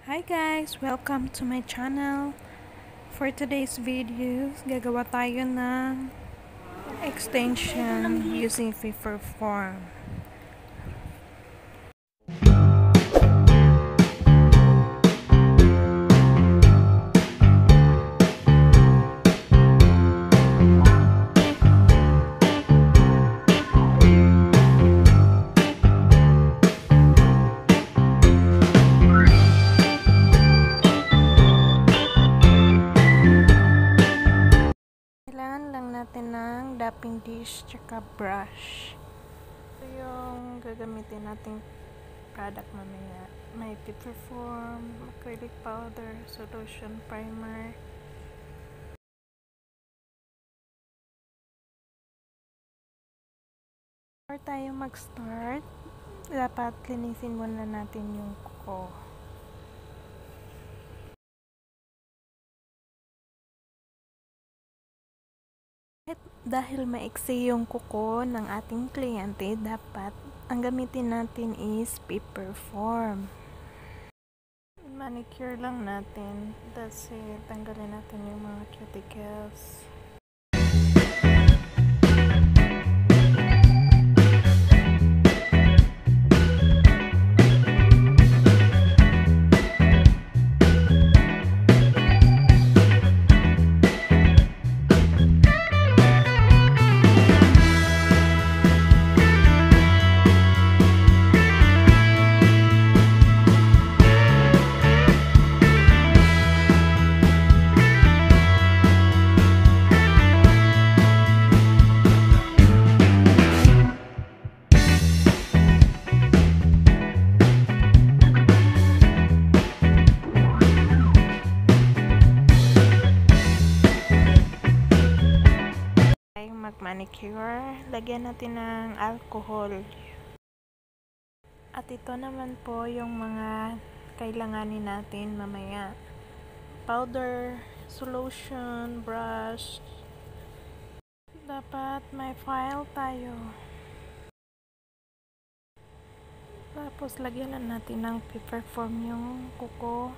Hi guys! Welcome to my channel. For today's video, gagawa tayo ng extension using paper form. Natin ng dapping dish tsaka brush. Ito yung gagamitin nating product mamaya. May paper form, acrylic powder, solution, primer. Before tayo mag-start, dapat linisin muna natin yung kuko. Dahil maiksi yung kuko ng ating kliyente, dapat ang gamitin natin is paper form. Manicure lang natin. That's it. Tanggalin natin yung mga cuticles. Manicure, lagyan natin ng alcohol. At ito naman po yung mga kailanganin natin mamaya. Powder, solution, brush. Dapat may file tayo. Tapos lagyan na natin ng paper form yung kuko.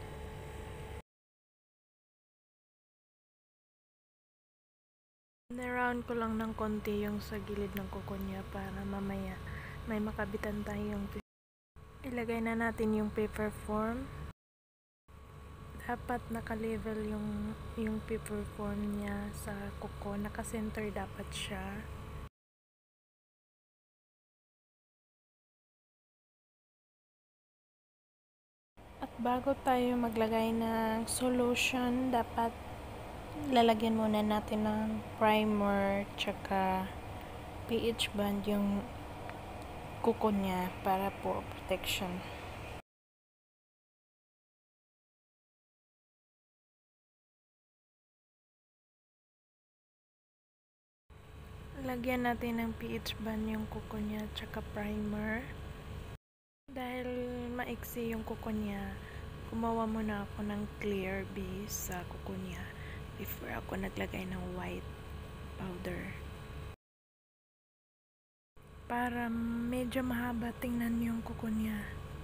Naround ko lang ng konti yung sa gilid ng kuko niya para mamaya may makabitan tayong ilagay na natin yung paper form. Dapat naka-level yung paper form niya sa kuko, naka-center dapat siya. At bago tayo maglagay ng solution, dapat lalagyan muna natin ng primer tsaka pH band yung kuko niya para po protection. Lagyan natin ng pH band yung kuko niya tsaka primer. Dahil maiksi yung kuko niya, gumawa muna ako ng clear base sa kuko niya before ako naglagay ng white powder. Para medyo mahaba tingnan yung kuko niya.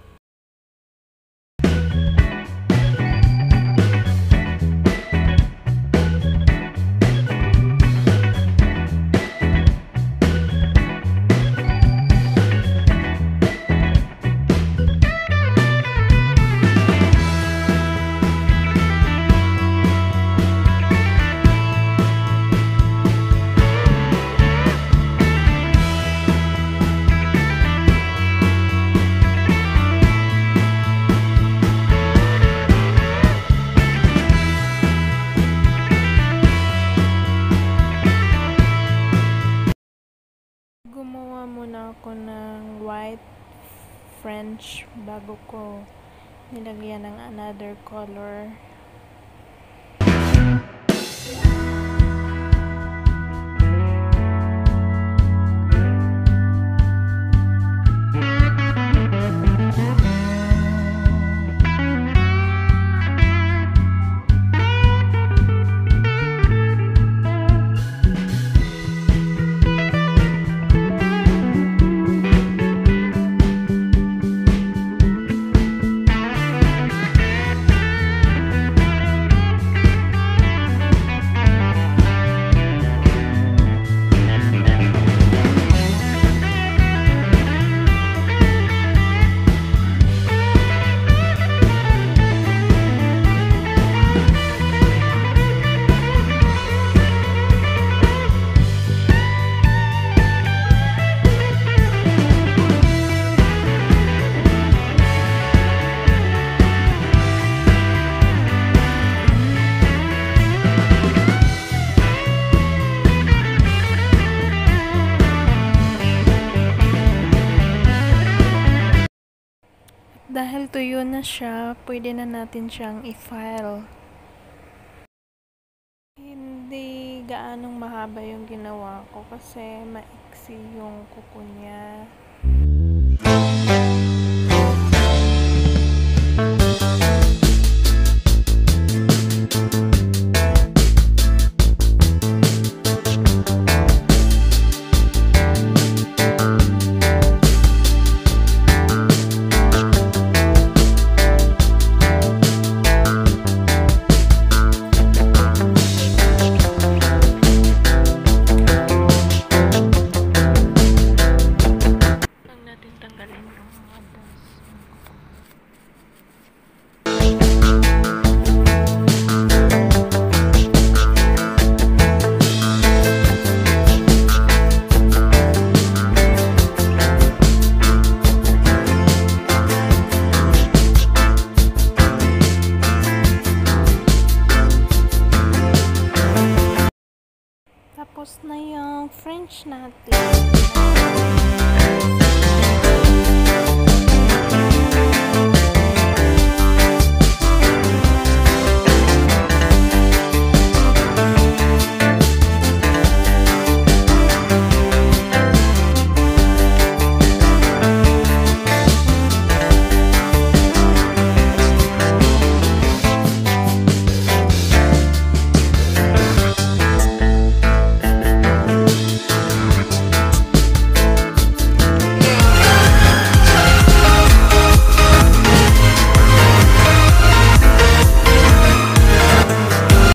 Gumawa muna ako ng white French bago ko nilagyan ng another color. dahil tuyo na siya, pwede na natin siyang i-file. Hindi gaanong mahaba yung ginawa ko kasi maiksi yung kuko niya. Tapos na yung French natin.